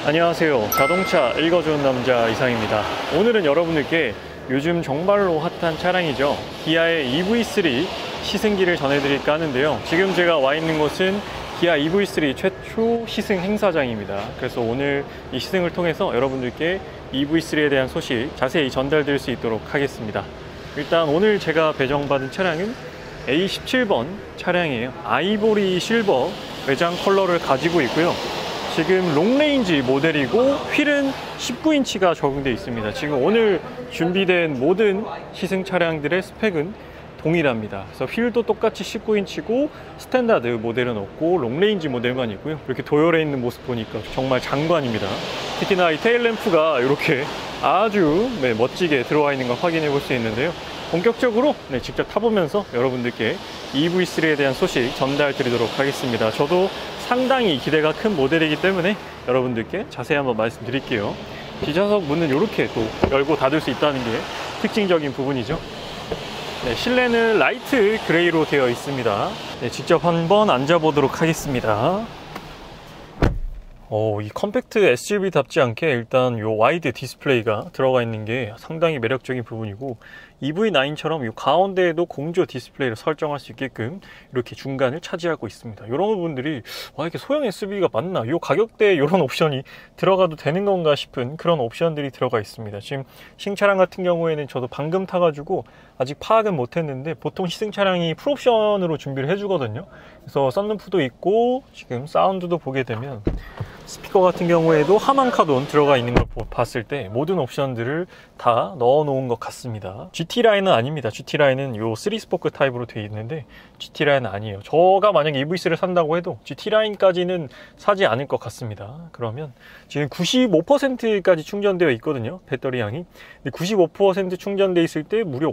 안녕하세요. 자동차 읽어주는 남자 이상입니다. 오늘은 여러분들께 요즘 정말로 핫한 차량이죠. 기아의 EV3 시승기를 전해드릴까 하는데요. 지금 제가 와 있는 곳은 기아 EV3 최초 시승 행사장입니다. 그래서 오늘 이 시승을 통해서 여러분들께 EV3에 대한 소식 자세히 전달드릴 수 있도록 하겠습니다. 일단 오늘 제가 배정받은 차량은 A17번 차량이에요. 아이보리 실버 외장 컬러를 가지고 있고요. 지금 롱레인지 모델이고 휠은 19인치가 적용되어 있습니다. 지금 오늘 준비된 모든 시승 차량들의 스펙은 동일합니다. 그래서 휠도 똑같이 19인치고 스탠다드 모델은 없고 롱레인지 모델만 있고요. 이렇게 도열해 있는 모습 보니까 정말 장관입니다. 특히나 이 테일램프가 이렇게 아주 멋지게 들어와 있는 걸 확인해 볼 수 있는데요. 본격적으로 직접 타보면서 여러분들께 EV3에 대한 소식 전달 드리도록 하겠습니다. 저도 상당히 기대가 큰 모델이기 때문에 여러분들께 자세히 한번 말씀드릴게요. 뒷좌석 문은 이렇게 또 열고 닫을 수 있다는 게 특징적인 부분이죠. 실내는 라이트 그레이로 되어 있습니다. 직접 한번 앉아보도록 하겠습니다. 이 컴팩트 SUV답지 않게 일단 요 와이드 디스플레이가 들어가 있는 게 상당히 매력적인 부분이고, EV9처럼 요 가운데에도 공조 디스플레이를 설정할 수 있게끔 이렇게 중간을 차지하고 있습니다. 이런 부분들이 이게 소형 SUV가 맞나? 요 가격대에 이런 옵션이 들어가도 되는 건가 싶은 그런 옵션들이 들어가 있습니다. 지금 신차량 같은 경우에는 저도 방금 타가지고 아직 파악은 못했는데 보통 시승 차량이 풀옵션으로 준비를 해주거든요. 그래서 썬루프도 있고 지금 사운드도 보게 되면 스피커 같은 경우에도 하만 카돈 들어가 있는 걸 봤을 때 모든 옵션들을 다 넣어 놓은 것 같습니다. GT라인은 아닙니다. GT라인은 요 3스포크 타입으로 되어 있는데 GT라인은 아니에요. 저가 만약에 EV3를 산다고 해도 GT라인까지는 사지 않을 것 같습니다. 그러면 지금 95%까지 충전되어 있거든요. 배터리 양이. 근데 95% 충전되어 있을 때 무려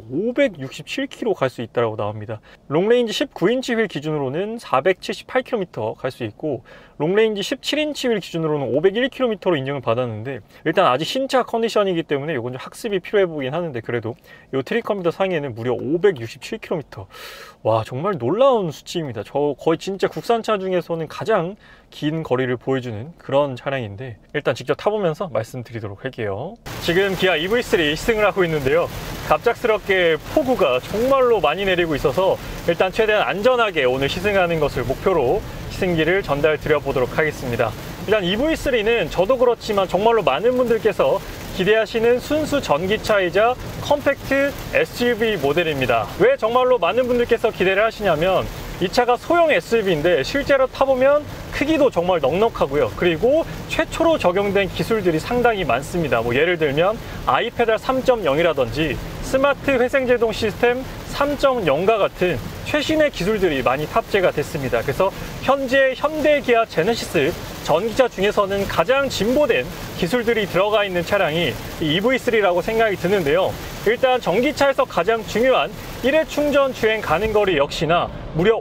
567km 갈 수 있다고 나옵니다. 롱레인지 19인치 휠 기준으로는 478km 갈 수 있고, 롱레인지 17인치 휠 기준으로는 501km로 인증을 받았는데, 일단 아직 신차 컨디션이기 때문에 이건 좀 학습이 필요해 보긴 하는데, 그래도 이 트립컴퓨터 상에는 무려 567km. 와, 정말 놀라운 수치입니다. 저 거의 진짜 국산차 중에서는 가장 긴 거리를 보여주는 그런 차량인데, 일단 직접 타보면서 말씀드리도록 할게요. 지금 기아 EV3 시승을 하고 있는데요. 갑작스럽게 폭우가 정말로 많이 내리고 있어서 일단 최대한 안전하게 오늘 시승하는 것을 목표로 시승기를 전달 드려보도록 하겠습니다. 일단 EV3는 저도 그렇지만 정말로 많은 분들께서 기대하시는 순수 전기차이자 컴팩트 SUV 모델입니다. 왜 정말로 많은 분들께서 기대를 하시냐면, 이 차가 소형 SUV인데 실제로 타보면 크기도 정말 넉넉하고요. 그리고 최초로 적용된 기술들이 상당히 많습니다. 예를 들면 아이페달 3.0이라든지 스마트 회생제동 시스템 3.0과 같은 최신의 기술들이 많이 탑재가 됐습니다. 그래서 현재 현대 기아 제네시스 전기차 중에서는 가장 진보된 기술들이 들어가 있는 차량이 EV3라고 생각이 드는데요. 일단 전기차에서 가장 중요한 1회 충전 주행 가는 거리 역시나 무려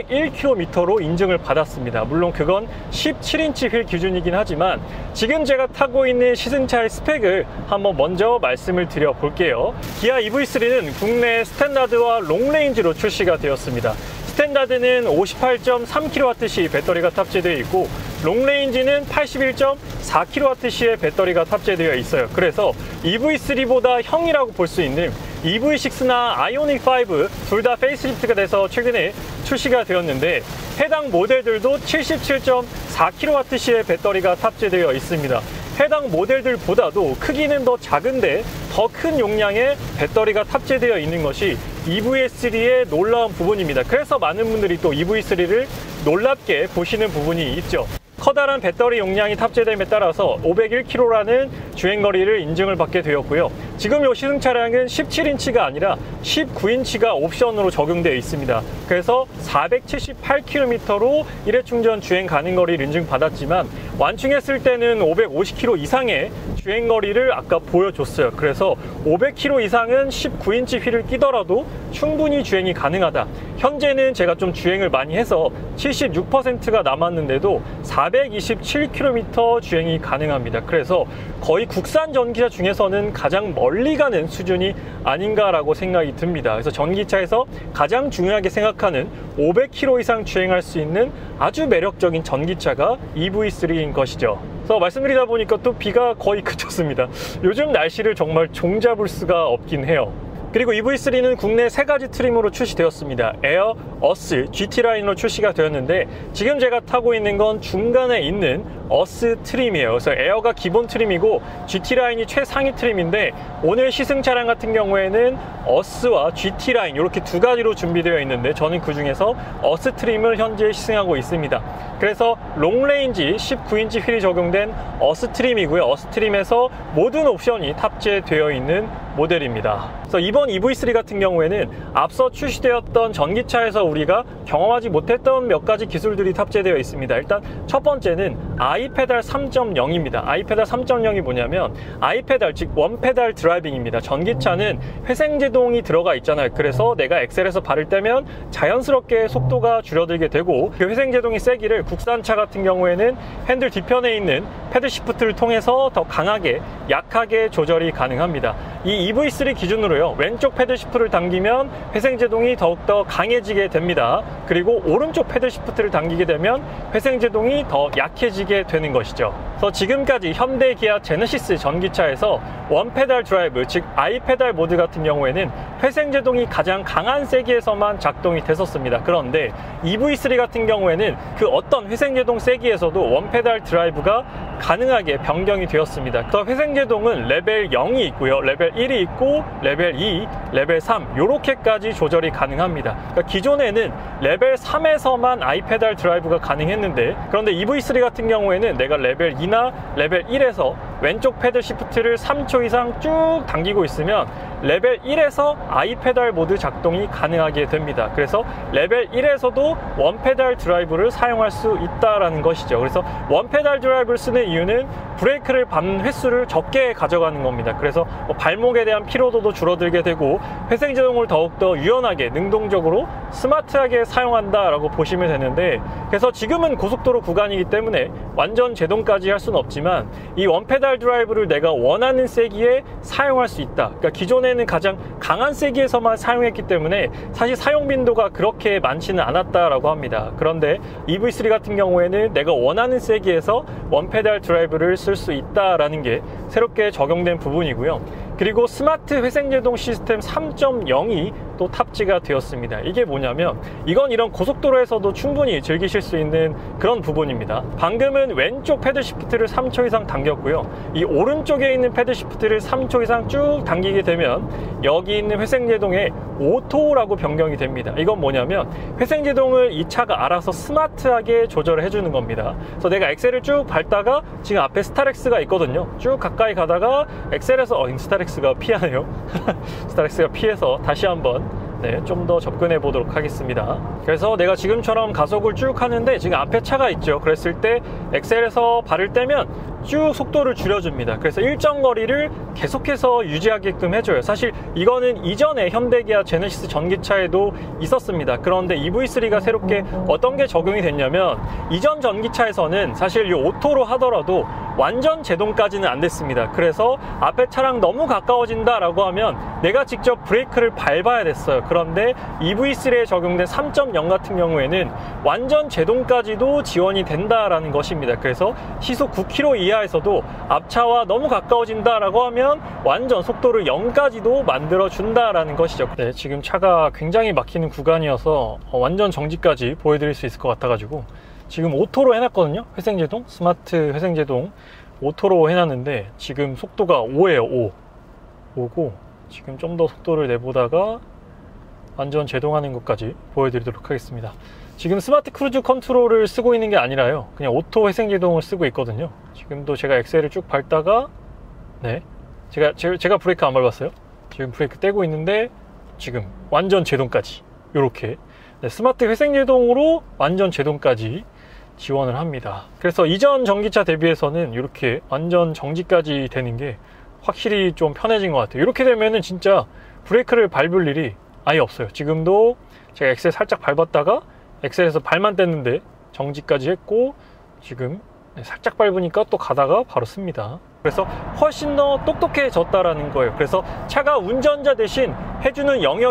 501km로 인증을 받았습니다. 물론 그건 17인치 휠 기준이긴 하지만 지금 제가 타고 있는 시승차의 스펙을 한번 먼저 말씀을 드려 볼게요. 기아 EV3는 국내 스탠다드와 롱레인지로 출시가 되었습니다. 스탠다드는 58.3kWh의 배터리가 탑재되어 있고, 롱레인지는 81.4kWh의 배터리가 탑재되어 있어요. 그래서 EV3보다 형이라고 볼 수 있는 EV6나 아이오닉5 둘 다 페이스리프트가 돼서 최근에 출시가 되었는데, 해당 모델들도 77.4kWh의 배터리가 탑재되어 있습니다. 해당 모델들보다도 크기는 더 작은데 더 큰 용량의 배터리가 탑재되어 있는 것이 EV3의 놀라운 부분입니다. 그래서 많은 분들이 또 EV3를 놀랍게 보시는 부분이 있죠. 커다란 배터리 용량이 탑재됨에 따라서 501km라는 주행거리를 인증을 받게 되었고요. 지금 이 시승 차량은 17인치가 아니라 19인치가 옵션으로 적용되어 있습니다. 그래서 478km로 1회 충전 주행 가는 거리를 인증받았지만 완충했을 때는 550km 이상의 주행거리를 아까 보여줬어요. 그래서 500km 이상은 19인치 휠을 끼더라도 충분히 주행이 가능하다. 현재는 제가 좀 주행을 많이 해서 76%가 남았는데도 427km 주행이 가능합니다. 그래서 거의 국산 전기차 중에서는 가장 멀리 가는 수준이 아닌가라고 생각이 듭니다. 그래서 전기차에서 가장 중요하게 생각하는 500km 이상 주행할 수 있는 아주 매력적인 전기차가 EV3인 것이죠. 그래서 말씀드리다 보니까 또 비가 거의 그쳤습니다. 요즘 날씨를 정말 종잡을 수가 없긴 해요. 그리고 EV3는 국내 3가지 트림으로 출시되었습니다. 에어, 어스, GT 라인으로 출시가 되었는데 지금 제가 타고 있는 건 중간에 있는 어스 트림이에요. 그래서 에어가 기본 트림이고 GT 라인이 최상위 트림인데 오늘 시승 차량 같은 경우에는 어스와 GT 라인 이렇게 2가지로 준비되어 있는데 저는 그 중에서 어스 트림을 현재 시승하고 있습니다. 그래서 롱레인지 19인치 휠이 적용된 어스 트림이고요. 어스 트림에서 모든 옵션이 탑재되어 있는 모델입니다. 그래서 이번 EV3 같은 경우에는 앞서 출시되었던 전기차에서 우리가 경험하지 못했던 몇 가지 기술들이 탑재되어 있습니다. 일단 첫 번째는 아이페달 3.0입니다. 아이페달 3.0이 뭐냐면 아이페달, 즉 원페달 드라이빙입니다. 전기차는 회생제동이 들어가 있잖아요. 그래서 내가 엑셀에서 발을 떼면 자연스럽게 속도가 줄어들게 되고 그 회생제동이 세기를 국산차 같은 경우에는 핸들 뒤편에 있는 패드 시프트를 통해서 더 강하게, 약하게 조절이 가능합니다. 이 EV3 기준으로요, 왼쪽 패드 시프트를 당기면 회생제동이 더욱더 강해지게 됩니다. 그리고 오른쪽 패드 시프트를 당기게 되면 회생제동이 더 약해지게 되는 것이죠. 그래서 지금까지 현대, 기아, 제네시스 전기차에서 원페달 드라이브, 즉 아이페달 모드 같은 경우에는 회생제동이 가장 강한 세기에서만 작동이 됐었습니다. 그런데 EV3 같은 경우에는 그 어떤 회생제동 세기에서도 원페달 드라이브가 가능하게 변경이 되었습니다. 그래서 회생제동은 레벨 0이 있고요, 레벨 1이 있고 레벨 2, 레벨 3 이렇게까지 조절이 가능합니다. 그러니까 기존에는 레벨 3에서만 아이페달 드라이브가 가능했는데 그런데 EV3 같은 경우에는 내가 레벨 2나 레벨 1에서 왼쪽 패드 시프트를 3초 이상 쭉 당기고 있으면 레벨 1에서 아이페달 모드 작동이 가능하게 됩니다. 그래서 레벨 1에서도 원페달 드라이브를 사용할 수 있다라는 것이죠. 그래서 원페달 드라이브를 쓰는 이유는 브레이크를 밟는 횟수를 적게 가져가는 겁니다. 그래서 발목에 대한 피로도도 줄어들게 되고 회생제동을 더욱더 유연하게, 능동적으로, 스마트하게 사용한다라고 보시면 되는데 그래서 지금은 고속도로 구간이기 때문에 완전 제동까지 할 수는 없지만 이 원페달 드라이브를 내가 원하는 세기에 사용할 수 있다. 그러니까 기존에는 가장 강한 세기에서만 사용했기 때문에 사실 사용 빈도가 그렇게 많지는 않았다라고 합니다. 그런데 EV3 같은 경우에는 내가 원하는 세기에서 원페달 드라이브를 쓸 수 있다라는 게 새롭게 적용된 부분이고요. 그리고 스마트 회생제동 시스템 3.0이 또 탑재가 되었습니다. 이게 뭐냐면 이건 이런 고속도로에서도 충분히 즐기실 수 있는 그런 부분입니다. 방금은 왼쪽 패드 시프트를 3초 이상 당겼고요. 이 오른쪽에 있는 패드 시프트를 3초 이상 쭉 당기게 되면 여기 있는 회생제동에 오토라고 변경이 됩니다. 이건 뭐냐면 회생제동을 이 차가 알아서 스마트하게 조절을 해주는 겁니다. 그래서 내가 엑셀을 쭉 밟다가 지금 앞에 스타렉스가 있거든요. 쭉 가까이 가다가 엑셀에서 스타렉스가 피하네요. 스타렉스가 피해서 다시 한번 좀 더 접근해 보도록 하겠습니다. 그래서 내가 지금처럼 가속을 쭉 하는데 지금 앞에 차가 있죠. 그랬을 때 엑셀에서 발을 떼면 쭉 속도를 줄여줍니다. 그래서 일정 거리를 계속해서 유지하게끔 해줘요. 사실 이거는 이전에 현대기아 제네시스 전기차에도 있었습니다. 그런데 EV3가 새롭게 어떤 게 적용이 됐냐면 이전 전기차에서는 사실 이 오토로 하더라도 완전 제동까지는 안 됐습니다. 그래서 앞에 차랑 너무 가까워진다 라고 하면 내가 직접 브레이크를 밟아야 됐어요. 그런데 EV3에 적용된 3.0 같은 경우에는 완전 제동까지도 지원이 된다라는 것입니다. 그래서 시속 9km 이하에서도 앞차와 너무 가까워진다 라고 하면 완전 속도를 0까지도 만들어 준다라는 것이죠. 네, 지금 차가 굉장히 막히는 구간이어서 완전 정지까지 보여드릴 수 있을 것 같아가지고 지금 오토로 해놨거든요. 회생제동, 스마트 회생제동 오토로 해놨는데 지금 속도가 5예요. 5고 지금 좀 더 속도를 내보다가 완전 제동하는 것까지 보여드리도록 하겠습니다. 지금 스마트 크루즈 컨트롤을 쓰고 있는 게 아니라요, 그냥 오토 회생제동을 쓰고 있거든요. 지금도 제가 엑셀을 쭉 밟다가 제가 브레이크 안 밟았어요. 지금 브레이크 떼고 있는데 지금 완전 제동까지 이렇게 스마트 회생제동으로 완전 제동까지 지원을 합니다. 그래서 이전 전기차 대비해서는 이렇게 완전 정지까지 되는 게 확실히 좀 편해진 것 같아요. 이렇게 되면은 진짜 브레이크를 밟을 일이 아예 없어요. 지금도 제가 엑셀 살짝 밟았다가 엑셀에서 발만 뗐는데 정지까지 했고 지금 살짝 밟으니까 또 가다가 바로 씁니다. 그래서 훨씬 더 똑똑해졌다라는 거예요. 그래서 차가 운전자 대신 해주는 영역이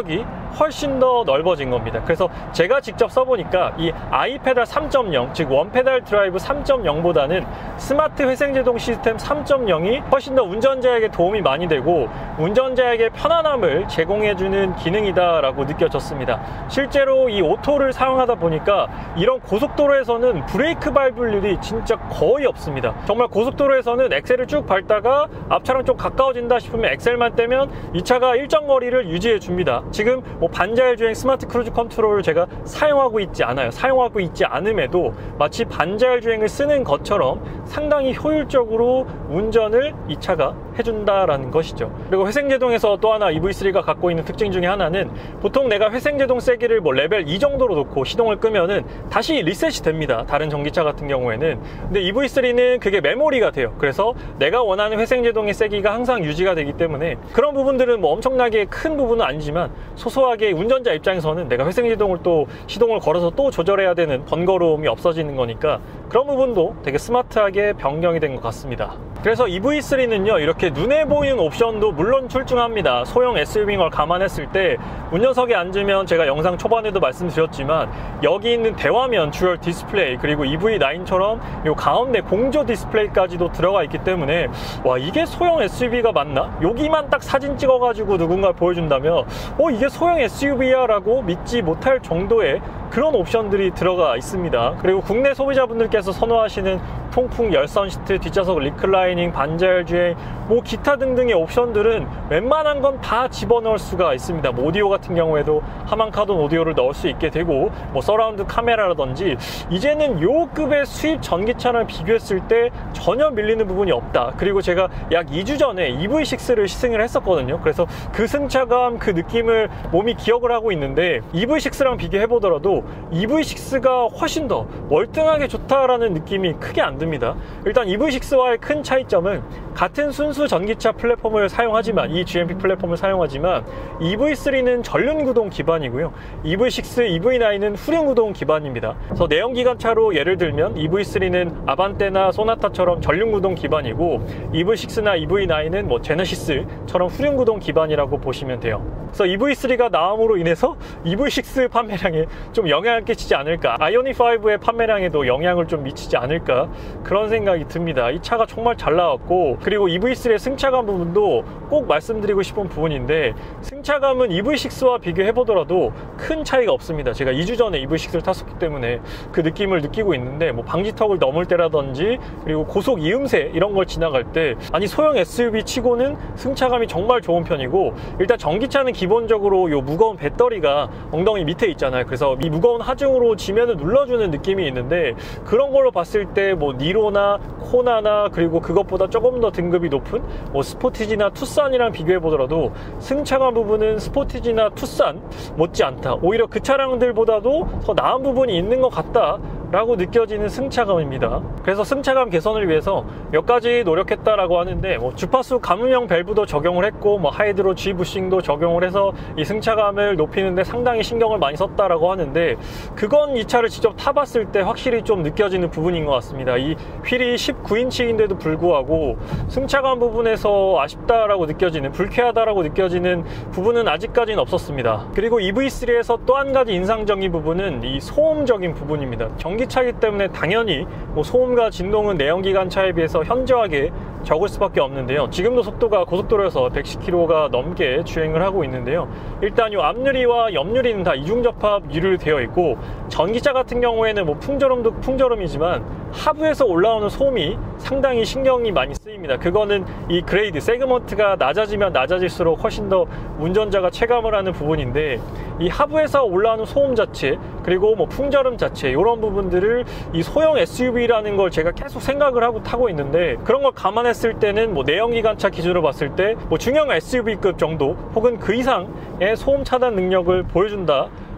훨씬 더 넓어진 겁니다. 그래서 제가 직접 써보니까 이 iPedal 3.0, 즉 원페달 드라이브 3.0보다는 스마트 회생제동 시스템 3.0이 훨씬 더 운전자에게 도움이 많이 되고 운전자에게 편안함을 제공해주는 기능이다 라고 느껴졌습니다. 실제로 이 오토를 사용하다 보니까 이런 고속도로에서는 브레이크 밟을 일이 진짜 거의 없습니다. 정말 고속도로에서는 엑셀을 쭉 밟다가 앞차랑 좀 가까워진다 싶으면 엑셀만 떼면 이 차가 일정 거리를 유지해 줍니다. 지금 뭐 반자율 주행 스마트 크루즈 컨트롤을 제가 사용하고 있지 않아요. 사용하고 있지 않음에도 마치 반자율 주행을 쓰는 것처럼 상당히 효율적으로 운전을 이 차가 해준다라는 것이죠. 그리고 회생제동에서 또 하나 EV3가 갖고 있는 특징 중에 하나는 보통 내가 회생제동 세기를 뭐 레벨 2 정도로 놓고 시동을 끄면은 다시 리셋이 됩니다. 다른 전기차 같은 경우에는. 근데 EV3는 그게 메모리가 돼요. 그래서 내가 원하는 회생제동의 세기가 항상 유지가 되기 때문에 그런 부분들은 뭐 엄청나게 큰 부분은 아니지만 소소하게 운전자 입장에서는 내가 회생제동을 또 시동을 걸어서 또 조절해야 되는 번거로움이 없어지는 거니까 그런 부분도 되게 스마트하게 변경이 된 것 같습니다. 그래서 EV3는요 이렇게 눈에 보이는 옵션도 물론 출중합니다. 소형 SUV인 걸 감안했을 때 운전석에 앉으면 제가 영상 초반에도 말씀드렸지만 여기 있는 대화면 듀얼 디스플레이 그리고 EV9처럼 요 가운데 공조 디스플레이까지도 들어가 있기 때문에 와 이게 소형 SUV가 맞나? 여기만 딱 사진 찍어가지고 누군가 보여준다면 이게 소형 SUV야 라고 믿지 못할 정도의 그런 옵션들이 들어가 있습니다. 그리고 국내 소비자분들께서 선호하시는 통풍 열선 시트, 뒷좌석 리클라이닝, 반자율 주행, 뭐 기타 등등의 옵션들은 웬만한 건 다 집어넣을 수가 있습니다. 뭐 오디오 같은 경우에도 하만카돈 오디오를 넣을 수 있게 되고 뭐 서라운드 카메라라든지 이제는 요 급의 수입 전기차랑 비교했을 때 전혀 밀리는 부분이 없다. 그리고 제가 약 2주 전에 EV6를 시승을 했었거든요. 그래서 그 승차감, 그 느낌을 몸이 기억을 하고 있는데 EV6랑 비교해보더라도 EV6가 훨씬 더 월등하게 좋다라는 느낌이 크게 안 듭니다. 일단 EV6와의 큰 차이점은 같은 순수 전기차 플랫폼을 사용하지만 이 GMP 플랫폼을 사용하지만 EV3는 전륜구동 기반이고요. EV6, EV9은 후륜구동 기반입니다. 그래서 내연기관차로 예를 들면 EV3는 아반떼나 소나타처럼 전륜구동 기반이고 EV6나 EV9은 뭐 제네시스처럼 후륜구동 기반이라고 보시면 돼요. 그래서 EV3가 나옴으로 인해서 EV6 판매량에 좀 영향을 끼치지 않을까, 아이오닉5의 판매량에도 영향을 좀 미치지 않을까 그런 생각이 듭니다. 이 차가 정말 잘 나왔고 그리고 EV3의 승차감 부분도 꼭 말씀드리고 싶은 부분인데 승차감은 EV6와 비교해보더라도 큰 차이가 없습니다. 제가 2주 전에 EV6를 탔었기 때문에 그 느낌을 느끼고 있는데 뭐 방지턱을 넘을 때라든지 그리고 고속 이음새 이런 걸 지나갈 때 아니 소형 SUV 치고는 승차감이 정말 좋은 편이고 일단 전기차는 기본적으로 요 무거운 배터리가 엉덩이 밑에 있잖아요. 그래서 이 무거운 하중으로 지면을 눌러주는 느낌이 있는데 그런 걸로 봤을 때 뭐 니로나 코나나 그리고 그것보다 조금 더 등급이 높은 뭐 스포티지나 투싼이랑 비교해보더라도 승차감 부분은 스포티지나 투싼 못지않다. 오히려 그 차량들보다도 더 나은 부분이 있는 것 같다 라고 느껴지는 승차감입니다. 그래서 승차감 개선을 위해서 몇 가지 노력했다라고 하는데 뭐 주파수 감음형 밸브도 적용을 했고 뭐 하이드로 G 부싱도 적용을 해서 이 승차감을 높이는데 상당히 신경을 많이 썼다라고 하는데 그건 이 차를 직접 타봤을 때 확실히 좀 느껴지는 부분인 것 같습니다. 이 휠이 19인치인데도 불구하고 승차감 부분에서 아쉽다라고 느껴지는, 불쾌하다라고 느껴지는 부분은 아직까지는 없었습니다. 그리고 EV3에서 또 한 가지 인상적인 부분은 이 소음적인 부분입니다. 전기차이기 때문에 당연히 뭐 소음과 진동은 내연기관차에 비해서 현저하게 적을 수밖에 없는데요. 지금도 속도가 고속도로에서 110km가 넘게 주행을 하고 있는데요. 일단 이 앞유리와 옆유리는 다 이중접합 유리로 되어 있고 전기차 같은 경우에는 뭐 풍절음도 풍절음이지만 하부에서 올라오는 소음이 상당히 신경이 많이 쓰입니다. 그거는 이 그레이드, 세그먼트가 낮아지면 낮아질수록 훨씬 더 운전자가 체감을 하는 부분인데 이 하부에서 올라오는 소음 자체 그리고 뭐 풍절음 자체 이런 부분들을 이 소형 SUV라는 걸 제가 계속 생각을 하고 타고 있는데 그런 걸 감안했을 때는 뭐 내연기관차 기준으로 봤을 때 뭐 중형 SUV급 정도 혹은 그 이상의 소음 차단 능력을 보여준다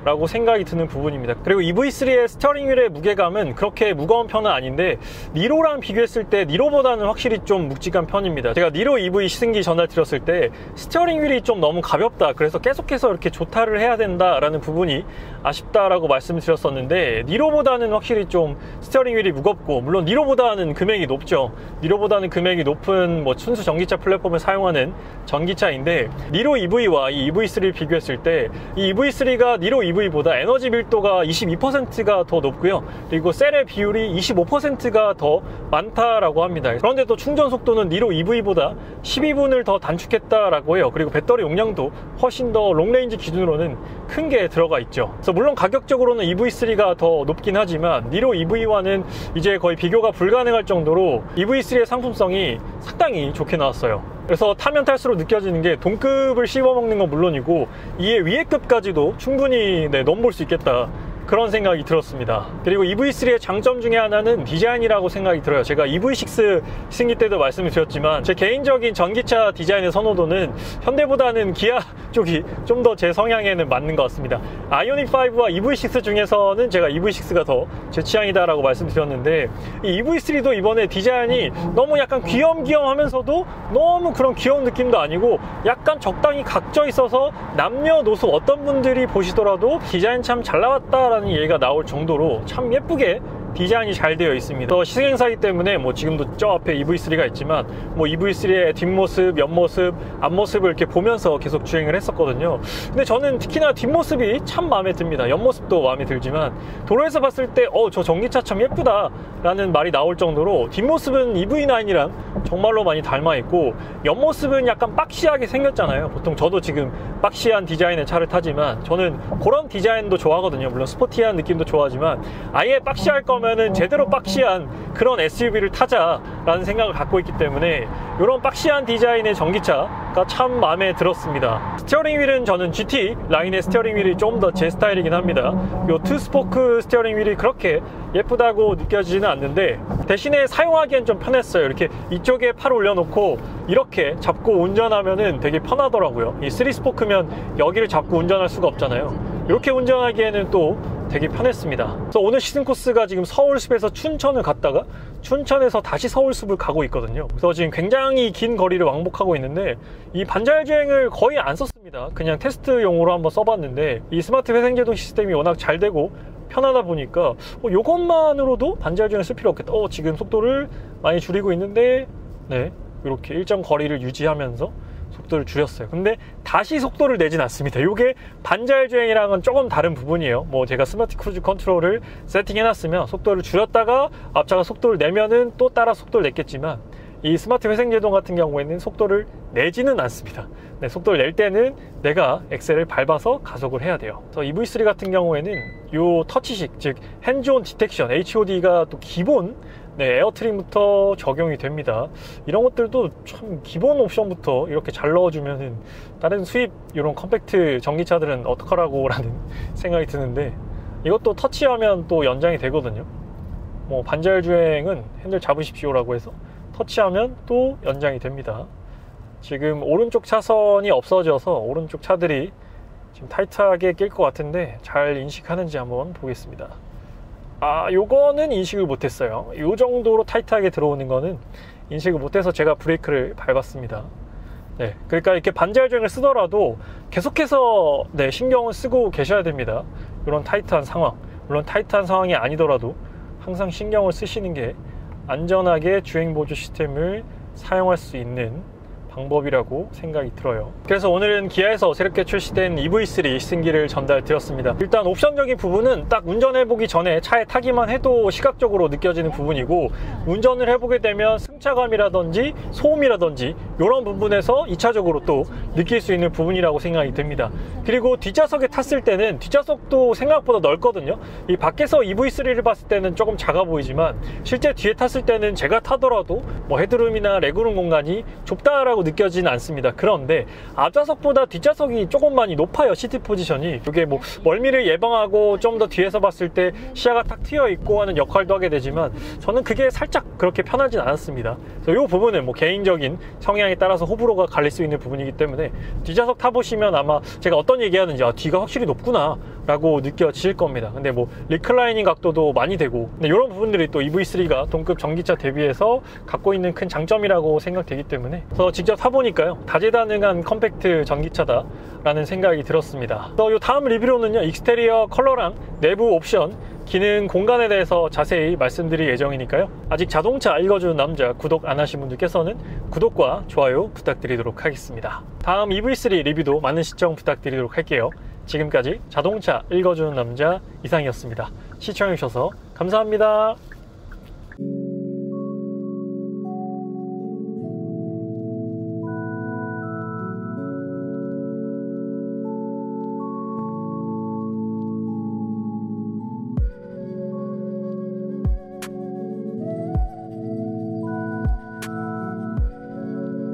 라고 생각이 드는 부분입니다. 그리고 EV3의 스티어링 휠의 무게감은 그렇게 무거운 편은 아닌데 니로랑 비교했을 때 니로보다는 확실히 좀 묵직한 편입니다. 제가 니로 EV 시승기 전날 드렸을 때 스티어링 휠이 좀 너무 가볍다, 그래서 계속해서 이렇게 조타를 해야 된다라는 부분이 아쉽다라고 말씀을 드렸었는데, 니로보다는 확실히 좀 스티어링 휠이 무겁고, 물론 니로보다는 금액이 높죠. 니로보다는 금액이 높은 뭐 순수 전기차 플랫폼을 사용하는 전기차인데, 니로 EV와 이 EV3를 비교했을 때 이 EV3가 니로 EV보다 에너지 밀도가 22%가 더 높고요, 그리고 셀의 비율이 25%가 더 많다라고 합니다. 그런데 또 충전 속도는 니로 EV보다 12분을 더 단축했다라고 해요. 그리고 배터리 용량도 훨씬 더 롱레인지 기준으로는 큰 게 들어가 있죠. 그래서 물론 가격적으로는 EV3가 더 높긴 하지만 니로 EV와는 이제 거의 비교가 불가능할 정도로 EV3의 상품성이 상당히 좋게 나왔어요. 그래서 타면 탈수록 느껴지는 게 동급을 씹어먹는 건 물론이고 이에 위에 급까지도 충분히 넘볼 수 있겠다, 그런 생각이 들었습니다. 그리고 EV3의 장점 중에 하나는 디자인이라고 생각이 들어요. 제가 EV6 시승기 때도 말씀을 드렸지만 제 개인적인 전기차 디자인의 선호도는 현대보다는 기아 쪽이 좀 더 제 성향에는 맞는 것 같습니다. 아이오닉5와 EV6 중에서는 제가 EV6가 더 제 취향이다라고 말씀드렸는데, 이 EV3도 이번에 디자인이 너무 약간 귀염귀염하면서도 너무 그런 귀여운 느낌도 아니고 약간 적당히 각져 있어서 남녀노소 어떤 분들이 보시더라도 디자인 참 잘 나왔다라는 얘기가 나올 정도로 참 예쁘게 디자인이 잘 되어 있습니다. 시승행사이기 때문에 뭐 지금도 저 앞에 EV3가 있지만 뭐 EV3의 뒷모습, 옆모습, 앞모습을 이렇게 보면서 계속 주행을 했었거든요. 근데 저는 특히나 뒷모습이 참 마음에 듭니다. 옆모습도 마음에 들지만 도로에서 봤을 때 저 전기차 참 예쁘다 라는 말이 나올 정도로 뒷모습은 EV9이랑 정말로 많이 닮아 있고, 옆모습은 약간 박시하게 생겼잖아요. 보통 저도 지금 박시한 디자인의 차를 타지만 저는 그런 디자인도 좋아하거든요. 물론 스포티한 느낌도 좋아하지만 아예 박시할 거면은 제대로 박시한 그런 SUV를 타자라는 생각을 갖고 있기 때문에 이런 박시한 디자인의 전기차가 참 마음에 들었습니다. 스티어링 휠은 저는 GT 라인의 스티어링 휠이 좀 더 제 스타일이긴 합니다. 요 투스포크 스티어링 휠이 그렇게 예쁘다고 느껴지지는 않는데 대신에 사용하기엔 좀 편했어요. 이렇게 이쪽에 팔 올려놓고 이렇게 잡고 운전하면은 되게 편하더라고요. 이 3스포크면 여기를 잡고 운전할 수가 없잖아요. 이렇게 운전하기에는 또 되게 편했습니다. 그래서 오늘 시승 코스가 지금 서울숲에서 춘천을 갔다가 춘천에서 다시 서울숲을 가고 있거든요. 그래서 지금 굉장히 긴 거리를 왕복하고 있는데 이 반자율 주행을 거의 안 썼습니다. 그냥 테스트용으로 한번 써봤는데 이 스마트 회생제동 시스템이 워낙 잘 되고 편하다 보니까 이것만으로도 반자율 주행을 쓸 필요 없겠다. 지금 속도를 많이 줄이고 있는데 이렇게 일정 거리를 유지하면서 속도를 줄였어요. 근데 다시 속도를 내진 않습니다. 이게 반자율 주행이랑은 조금 다른 부분이에요. 뭐 제가 스마트 크루즈 컨트롤을 세팅해놨으면 속도를 줄였다가 앞차가 속도를 내면은 또 따라 속도를 냈겠지만 이 스마트 회생제동 같은 경우에는 속도를 내지는 않습니다. 속도를 낼 때는 내가 엑셀을 밟아서 가속을 해야 돼요. 그래서 EV3 같은 경우에는 이 터치식, 즉 핸즈온 디텍션 HOD가 또 기본 에어트림부터 적용이 됩니다. 이런 것들도 참 기본 옵션부터 이렇게 잘 넣어주면은 다른 수입 이런 컴팩트 전기차들은 어떡하라고 라는 생각이 드는데, 이것도 터치하면 또 연장이 되거든요. 뭐 반자율 주행은 핸들 잡으십시오 라고 해서 터치하면 또 연장이 됩니다. 지금 오른쪽 차선이 없어져서 오른쪽 차들이 지금 타이트하게 낄 것 같은데 잘 인식하는지 한번 보겠습니다. 요거는 인식을 못했어요. 요 정도로 타이트하게 들어오는 거는 인식을 못해서 제가 브레이크를 밟았습니다. 그러니까 이렇게 반자율 주행을 쓰더라도 계속해서 신경을 쓰고 계셔야 됩니다. 이런 타이트한 상황, 물론 타이트한 상황이 아니더라도 항상 신경을 쓰시는 게 안전하게 주행 보조 시스템을 사용할 수 있는 방법이라고 생각이 들어요. 그래서 오늘은 기아에서 새롭게 출시된 EV3 시승기를 전달 드렸습니다. 일단 옵션적인 부분은 딱 운전해보기 전에 차에 타기만 해도 시각적으로 느껴지는 부분이고, 운전을 해보게 되면 승차감이라든지 소음이라든지 이런 부분에서 2차적으로 또 느낄 수 있는 부분이라고 생각이 듭니다. 그리고 뒷좌석에 탔을 때는 뒷좌석도 생각보다 넓거든요. 이 밖에서 EV3를 봤을 때는 조금 작아 보이지만 실제 뒤에 탔을 때는 제가 타더라도 뭐 헤드룸이나 레그룸 공간이 좁다라고 느껴지는 않습니다. 그런데 앞좌석보다 뒷좌석이 조금 많이 높아요. 시트 포지션이. 이게 뭐 멀미를 예방하고 좀 더 뒤에서 봤을 때 시야가 탁 트여 있고 하는 역할도 하게 되지만 저는 그게 살짝 그렇게 편하진 않았습니다. 그래서 이 부분은 뭐 개인적인 성향이 차량에 따라서 호불호가 갈릴 수 있는 부분이기 때문에 뒷좌석 타보시면 아마 제가 어떤 얘기하는지 뒤가 확실히 높구나 라고 느껴지실 겁니다. 근데 뭐 리클라이닝 각도도 많이 되고, 근데 이런 부분들이 또 EV3가 동급 전기차 대비해서 갖고 있는 큰 장점이라고 생각되기 때문에, 그래서 직접 타보니까요, 다재다능한 컴팩트 전기차다 라는 생각이 들었습니다. 이 다음 리뷰로는요, 익스테리어 컬러랑 내부 옵션, 기능, 공간에 대해서 자세히 말씀드릴 예정이니까요, 아직 자동차 읽어주는 남자 구독 안 하신 분들께서는 구독과 좋아요 부탁드리도록 하겠습니다. 다음 EV3 리뷰도 많은 시청 부탁드리도록 할게요. 지금까지 자동차 읽어주는 남자 이상이었습니다. 시청해주셔서 감사합니다.